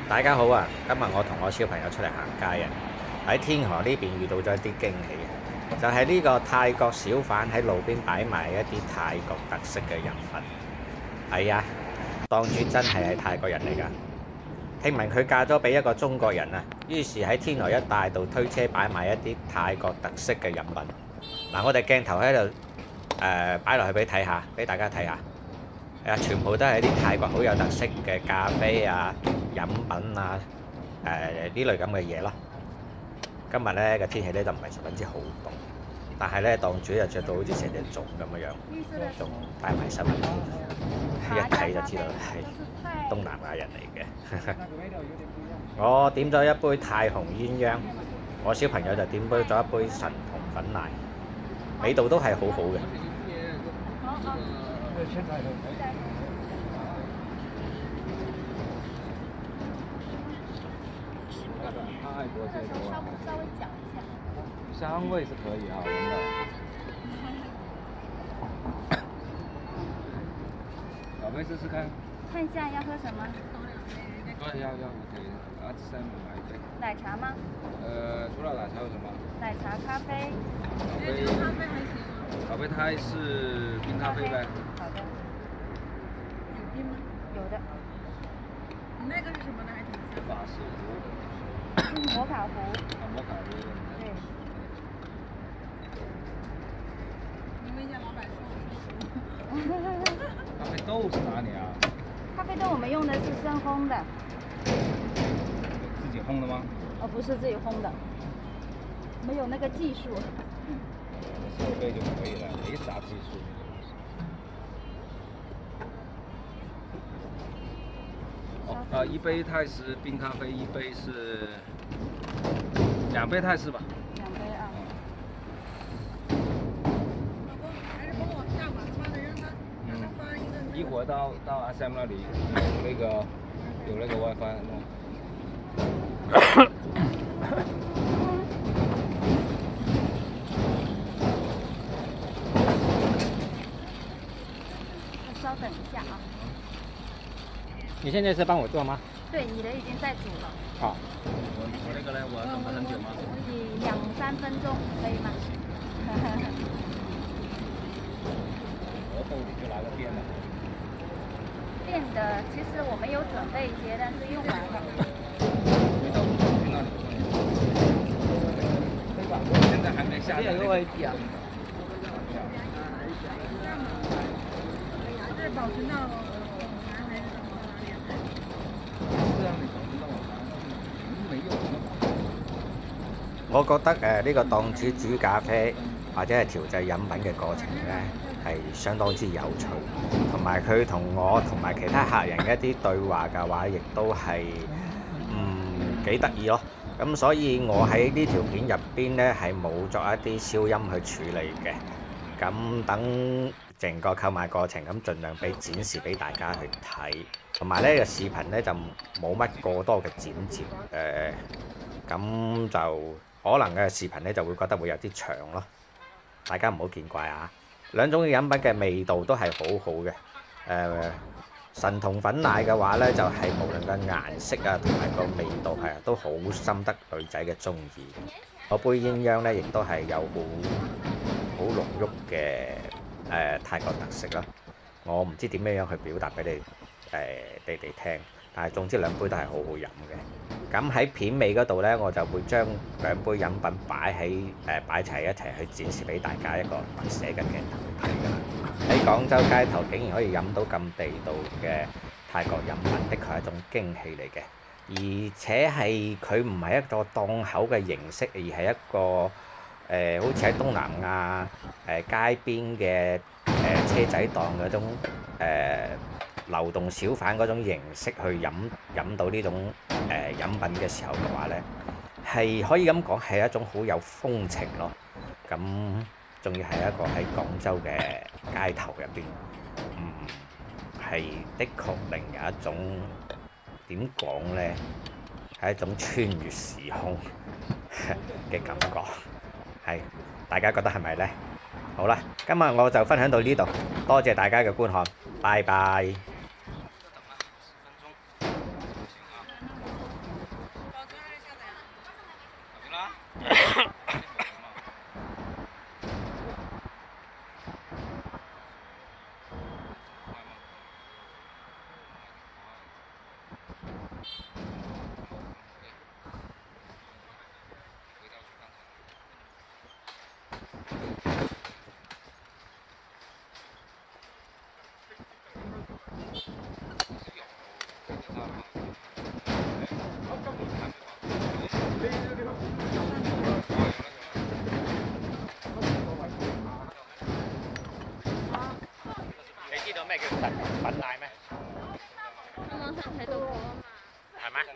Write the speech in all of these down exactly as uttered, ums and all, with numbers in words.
大家好啊！今日我同我小朋友出嚟行街啊，喺天河呢邊遇到咗一啲驚喜啊！就係、是、呢個泰國小販喺路邊擺埋一啲泰國特色嘅飲品。係啊，檔主真係係泰國人嚟㗎。聽聞佢嫁咗俾一個中國人啊，於是喺天河一帶度推車擺埋一啲泰國特色嘅飲品。嗱，我哋鏡頭喺度誒擺落去俾睇下，俾大家睇下。誒，全部都係啲泰國好有特色嘅咖啡啊、飲品啊、誒呢類咁嘅嘢咯。今日咧個天氣咧就唔係十分之好凍，但係咧檔主又着到好似成隻粽咁樣樣，仲戴埋手環，一睇就知道係東南亞人嚟嘅。我點咗一杯泰紅鴛鴦，我小朋友就點咗一杯神童粉奶，味道都係好好嘅。 泰国这个稍稍微讲一下， 香味是可以啊，真的。宝贝试试看。 看一下要喝什么？ 对，要要可以。啊，三买一杯。 奶茶吗？ 呃，除了奶茶有什么？ 奶茶、咖啡。 宝贝，咖啡还行。宝贝，泰式冰咖啡呗。 好的。 有冰吗？ 有的。 你那个是什么呢？还挺香。 法式。 摩卡壶。 啊，摩卡壶。 对。 你问一下老板说。 咖啡豆是哪里啊？ 咖啡豆我们用的是深烘的。 自己烘的吗？ 哦，不是自己烘的，没有那个技术。 手杯就可以了，没啥技术。哦，呃，一杯泰式冰咖啡，一杯是两杯泰式吧。 两杯啊。 老公，还是帮我下码，妈的让他让他发一个。 一会儿到到 S M 那里有那个有那个 WiFi 弄。 稍等一下啊。 你现在是帮我做吗？ 对，你的已经在煮了。 好。 我我那个呢？我要等很久吗？ 你两三分钟可以吗？ 我豆里就拿个电的。 电的，其实我们有准备一些，但是用完了。 回到去那里。现在还没下载。这个点。 是保存到我拿还是到我哪里？ 是啊，你保存到我哪？没用。 我覺得誒呢個檔主煮咖啡或者係調製飲品嘅過程咧係相當之有趣，同埋佢同我同埋其他客人嘅一啲對話嘅話，亦都係嗯幾得意咯。咁所以我喺呢條片入邊咧係冇作一啲消音去處理嘅。咁等成個購買過程咁盡量俾展示俾大家去睇，同埋呢個視頻咧就冇乜過多嘅剪接誒，咁、呃、就可能嘅視頻咧就會覺得會有啲長咯，大家唔好見怪啊！兩種飲品嘅味道都係好好嘅，誒、呃、神童粉奶嘅話咧就係、是、無論個顏色啊同埋個味道係都好深得女仔嘅中意。嗰杯鴛鴦咧亦都係有好好濃郁嘅誒、呃、泰國特色啦。我唔知點樣樣去表達俾你誒、呃、你哋聽，但係總之兩杯都係好好飲嘅。咁喺片尾嗰度呢，我就會將兩杯飲品擺喺誒擺齊一齊去展示俾大家一個特寫嘅鏡頭去睇㗎啦。喺廣州街頭竟然可以飲到咁地道嘅泰國飲品，的確係一種驚喜嚟嘅。而且係佢唔係一個檔口嘅形式，而係一個誒、呃、好似喺東南亞誒、呃、街邊嘅誒、呃、車仔檔嗰種誒、呃、流動小販嗰種形式去飲飲到呢種誒、呃、飲品嘅時候嘅話咧，係可以咁講係一種好有風情咯。咁仲要係一個喺廣州嘅街頭入邊，嗯，係的確另有一種。點講呢？係一種穿越時空嘅感覺，係大家覺得係咪呢？好啦，今日我就分享到呢度，多謝大家嘅觀看，拜拜。 你知道咩叫粉粉奶咩？ 喺網上睇到過啊嘛。 係咩？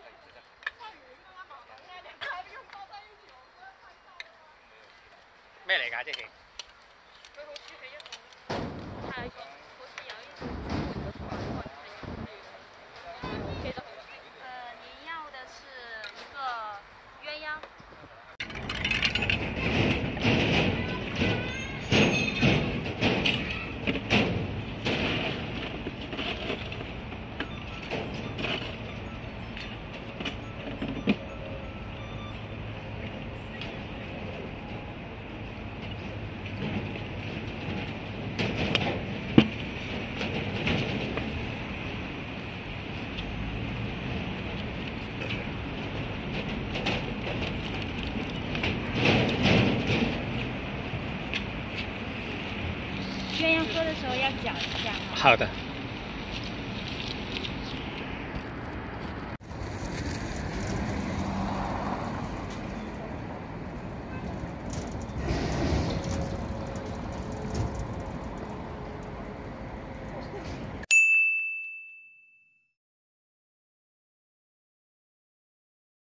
咩嚟㗎？之前？ 係，好似有一種中國的傳聞，係有記得好清。呃，您要的是一個鴛鴦。鸳鸯喝的时候要搅一下。 好的。